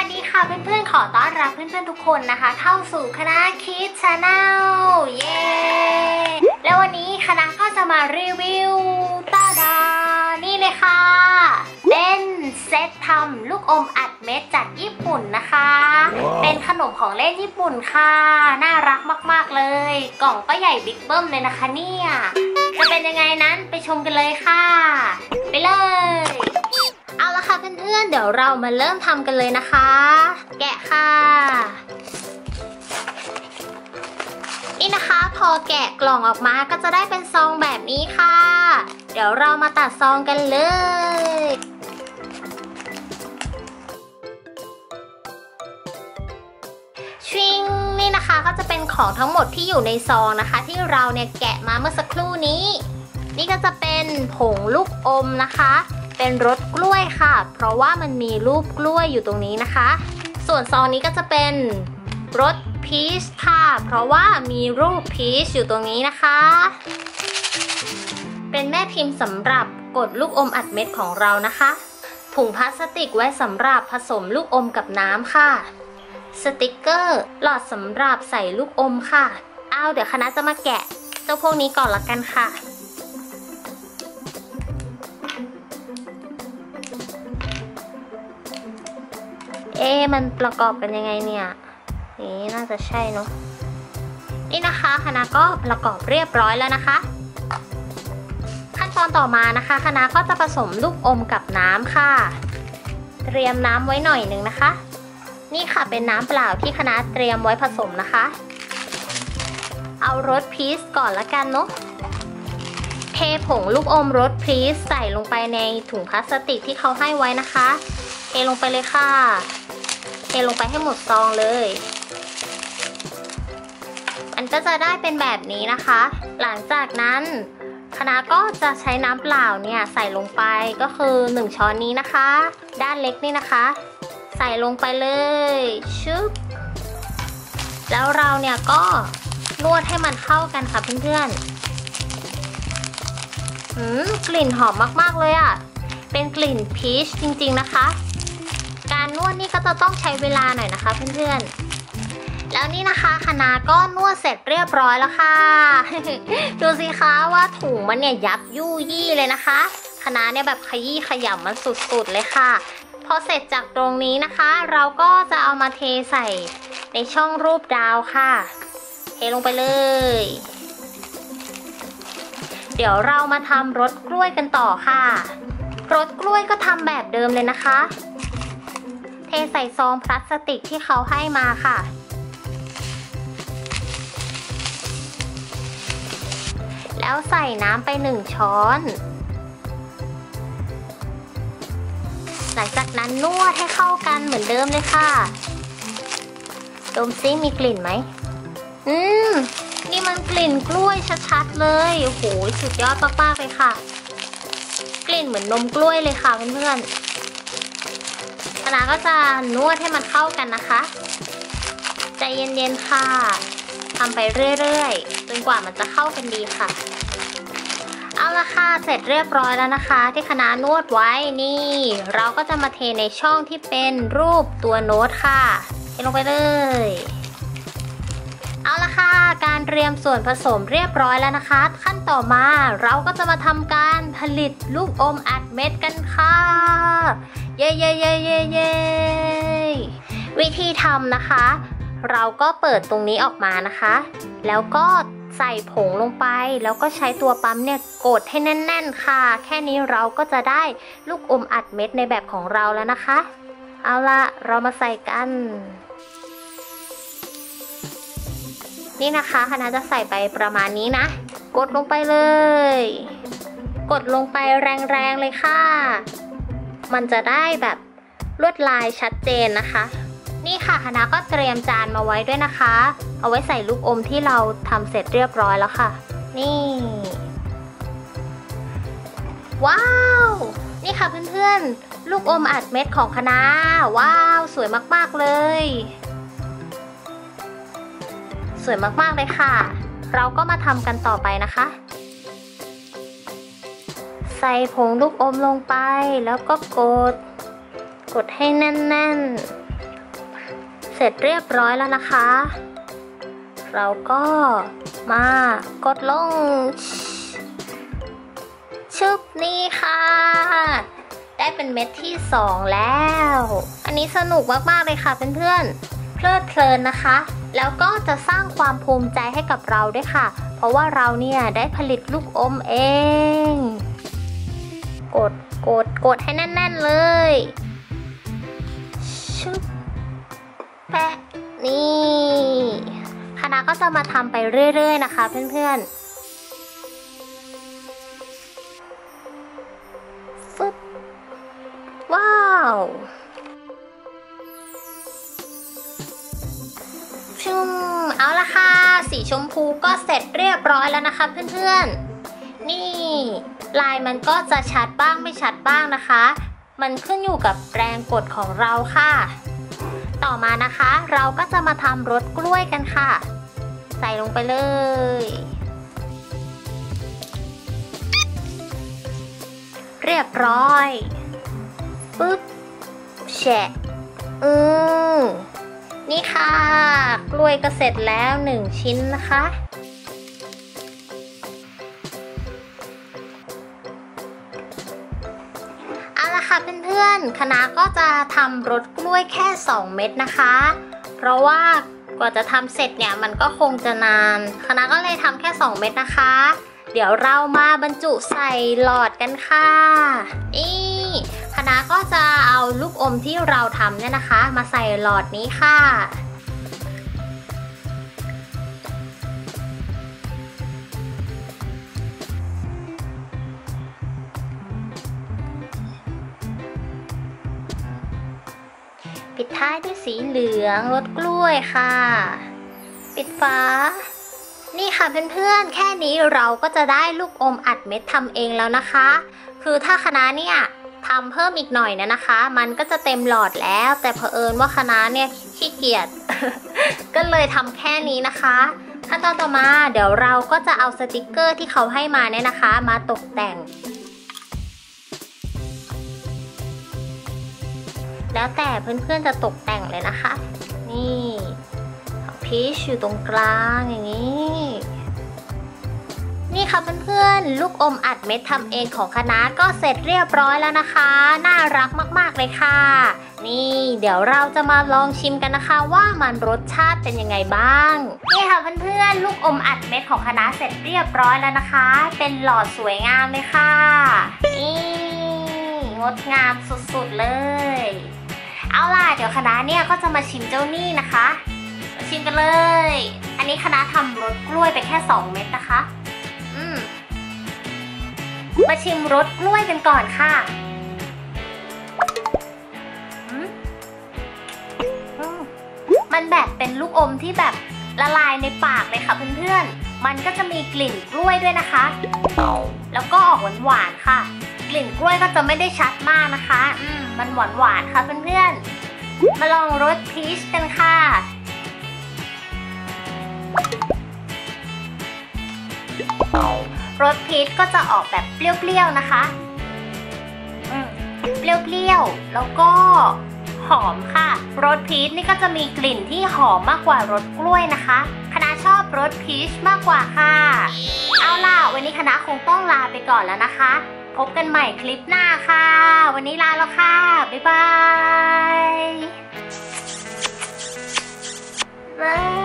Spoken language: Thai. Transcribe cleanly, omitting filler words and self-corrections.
ดีค่ะเพื่อนๆขอต้อนรับเพื่อนๆทุกคนนะคะเข้าสู่คณะคิดชาแนลเย้แล้ววันนี้คณะก็จะมารีวิวตาดานี่เลยค่ะเป็นเซตทำลูกอมอัดเม็ดจากญี่ปุ่นนะคะ เป็นขนมของเล่นญี่ปุ่นค่ะน่ารักมากๆเลยกล่องก็ใหญ่บิ๊กเบิ้มเลยนะคะเนี่ยจะเป็นยังไงนั้นไปชมกันเลยค่ะไปเลยเอาละค่ะเพื่อนๆเดี๋ยวเรามาเริ่มทำกันเลยนะคะแกะค่ะนี่นะคะพอแกะกล่องออกมาก็จะได้เป็นซองแบบนี้ค่ะเดี๋ยวเรามาตัดซองกันเลยชิงนี่นะคะก็จะเป็นของทั้งหมดที่อยู่ในซองนะคะที่เราเนี่ยแกะมาเมื่อสักครู่นี้นี่ก็จะเป็นผงลูกอมนะคะเป็นรสกล้วยค่ะเพราะว่ามันมีรูปกล้วยอยู่ตรงนี้นะคะส่วนซองนี้ก็จะเป็นรสพีชค่ะเพราะว่ามีรูปพีชอยู่ตรงนี้นะคะเป็นแม่พิมพ์สำหรับกดลูกอมอัดเม็ดของเรานะคะถุงพลาสติกไว้สำหรับผสมลูกอมกับน้ำค่ะสติกเกอร์หลอดสำหรับใส่ลูกอมค่ะเดี๋ยวคณะจะมาแกะเจ้าพวกนี้ก่อนละกันค่ะมันประกอบกันยังไงเนี่ยนี่น่าจะใช่เนาะนี่นะคะคณะก็ประกอบเรียบร้อยแล้วนะคะขั้นตอนต่อมานะคะคณะก็จะผสมลูกอมกับน้ำค่ะเตรียมน้ำไว้หน่อยหนึ่งนะคะนี่ค่ะเป็นน้ำเปล่าที่คณะเตรียมไว้ผสมนะคะเอารสพีชก่อนละกันเนาะเทผงลูกอมรสพีชใส่ลงไปในถุงพลาสติกที่เขาให้ไว้นะคะเทลงไปเลยค่ะเทลงไปให้หมดซองเลยมันก็จะได้เป็นแบบนี้นะคะหลังจากนั้นคณะก็จะใช้น้ำเปล่าเนี่ยใส่ลงไปก็คือ1ช้อนนี้นะคะด้านเล็กนี่นะคะใส่ลงไปเลยชึบแล้วเราเนี่ยก็นวดให้มันเข้ากันค่ะเพื่อนๆกลิ่นหอมมากๆเลยอ่ะเป็นกลิ่นพีชจริงๆนะคะการนวดนี่ก็จะต้องใช้เวลาหน่อยนะคะเพื่อนๆแล้วนี่นะคะคณะก็นวดเสร็จเรียบร้อยแล้วค่ะ ดูสิคะว่าถุงมันเนี่ยยับยู่ยี่เลยนะคะคณะเนี่ยแบบขยี้ขยำมันสุดๆเลยค่ะพอเสร็จจากตรงนี้นะคะเราก็จะเอามาเทใส่ในช่องรูปดาวค่ะเทลงไปเลยเดี๋ยวเรามาทำรสกล้วยกันต่อค่ะรสกล้วยก็ทำแบบเดิมเลยนะคะเทใส่ซองพลาสติกที่เขาให้มาค่ะแล้วใส่น้ำไป1ช้อนหลังจากนั้นนวดให้เข้ากันเหมือนเดิมเลยค่ะดมซิมีกลิ่นไหมนี่มันกลิ่นกล้วยชัดๆเลยโอ้โหสุดยอดมากๆเลยค่ะกลิ่นเหมือนนมกล้วยเลยค่ะเพื่อนๆคณะก็จะนวดให้มันเข้ากันนะคะใจเย็นๆค่ะทำไปเรื่อยๆจนกว่ามันจะเข้ากันดีค่ะเอาละค่ะเสร็จเรียบร้อยแล้วนะคะที่คณะนวดไว้นี่เราก็จะมาเทในช่องที่เป็นรูปตัวโน้ตค่ะเทลงไปเลยเอาละค่ะการเตรียมส่วนผสมเรียบร้อยแล้วนะคะขั้นต่อมาเราก็จะมาทำการผลิตลูกอมอัดเม็ดกันค่ะเย้เย้เย้เย้เย้วิธีทำนะคะเราก็เปิดตรงนี้ออกมานะคะแล้วก็ใส่ผงลงไปแล้วก็ใช้ตัวปั๊มเนี่ยกดให้แน่นๆค่ะแค่นี้เราก็จะได้ลูกอมอัดเม็ดในแบบของเราแล้วนะคะเอาละเรามาใส่กันนี่นะคะคณะจะใส่ไปประมาณนี้นะกดลงไปเลยกดลงไปแรงๆเลยค่ะมันจะได้แบบลวดลายชัดเจนนะคะนี่ค่ะคณะก็เตรียมจานมาไว้ด้วยนะคะเอาไว้ใส่ลูกอมที่เราทำเสร็จเรียบร้อยแล้วค่ะนี่ว้าวนี่ค่ะเพื่อนๆลูกอมอัดเม็ดของคณะว้าวสวยมากๆเลยสวยมากๆเลยค่ะเราก็มาทำกันต่อไปนะคะใส่ผงลูกอมลงไปแล้วก็กดให้แน่นๆเสร็จเรียบร้อยแล้วนะคะ เราก็มากดลงชึบนี่ค่ะ ได้เป็นเม็ดที่2แล้ว อันนี้สนุกมากๆเลยค่ะเพื่อนๆเพลิดเพลินนะคะ แล้วก็จะสร้างความภูมิใจให้กับเราด้วยค่ะเพราะว่าเราเนี่ยได้ผลิตลูกอมเองกดให้แน่นๆเลยชึบแปะนี่คณะก็จะมาทำไปเรื่อยๆนะคะเพื่อนๆฟึบว้าวเอาละค่ะสีชมพูก็เสร็จเรียบร้อยแล้วนะคะเพื่อนๆนี่ลายมันก็จะชัดบ้างไม่ชัดบ้างนะคะมันขึ้นอยู่กับแรงกดของเราค่ะต่อมานะคะเราก็จะมาทำรสกล้วยกันค่ะใส่ลงไปเลยเรียบร้อยปึ๊บแฉะนี่ค่ะกล้วยก็เสร็จแล้ว1ชิ้นนะคะเอาละค่ะเพื่อนๆคณะก็จะทำรสกล้วยแค่2เม็ดนะคะเพราะว่ากว่าจะทำเสร็จเนี่ยมันก็คงจะนานคณะก็เลยทำแค่2เม็ดนะคะเดี๋ยวเรามาบรรจุใส่หลอดกันค่ะคณะก็จะเอาลูกอมที่เราทำเนี่ยนะคะมาใส่หลอดนี้ค่ะปิดท้ายด้วยสีเหลืองรสกล้วยค่ะปิดฝานี่ค่ะเพื่อนๆแค่นี้เราก็จะได้ลูกอมอัดเม็ดทำเองแล้วนะคะคือถ้าคณะเนี่ยทำเพิ่มอีกหน่อยนะคะมันก็จะเต็มหลอดแล้วแต่เผอิญว่าคณะเนี่ยขี้เกียจ ก็เลยทำแค่นี้นะคะขั้นตอนต่อมาเดี๋ยวเราก็จะเอาสติกเกอร์ที่เขาให้มาเนี่ยนะคะมาตกแต่งแล้วแต่เพื่อนๆจะตกแต่งเลยนะคะนี่พีชอยู่ตรงกลางอย่างนี้นี่ค่ะเพื่อนๆลูกอมอัดเม็ดทำเองของคณะก็เสร็จเรียบร้อยแล้วนะคะน่ารักมากๆเลยค่ะนี่เดี๋ยวเราจะมาลองชิมกันนะคะว่ามันรสชาติเป็นยังไงบ้างนี่ค่ะเพื่อนๆลูกอมอัดเม็ดของคณะเสร็จเรียบร้อยแล้วนะคะเป็นหลอดสวยงามเลยค่ะนี่งดงามสุดๆเลยเอาล่ะเดี๋ยวคณะเนี่ยก็จะมาชิมเจ้านี่นะคะมาชิมกันเลยอันนี้คณะทำรสกล้วยไปแค่2เม็ดนะคะมาชิมรสกล้วยกันก่อนค่ะมันแบบเป็นลูกอมที่แบบละลายในปากเลยค่ะเพื่อนๆมันก็จะมีกลิ่นกล้วยด้วยนะคะแล้วก็ออกหวานๆค่ะกลิ่นกล้วยก็จะไม่ได้ชัดมากนะคะมันหวานๆค่ะเพื่อนๆมาลองรสพีชกันค่ะรสพีชก็จะออกแบบเปรี้ยวๆนะคะเปรี้ยวๆแล้วก็หอมค่ะรสพีชนี่ก็จะมีกลิ่นที่หอมมากกว่ารสกล้วยนะคะคณะชอบรสพีชมากกว่าค่ะเอาล่ะวันนี้คณะคงต้องลาไปก่อนแล้วนะคะพบกันใหม่คลิปหน้าค่ะวันนี้ลาแล้วค่ะบ๊ายบาย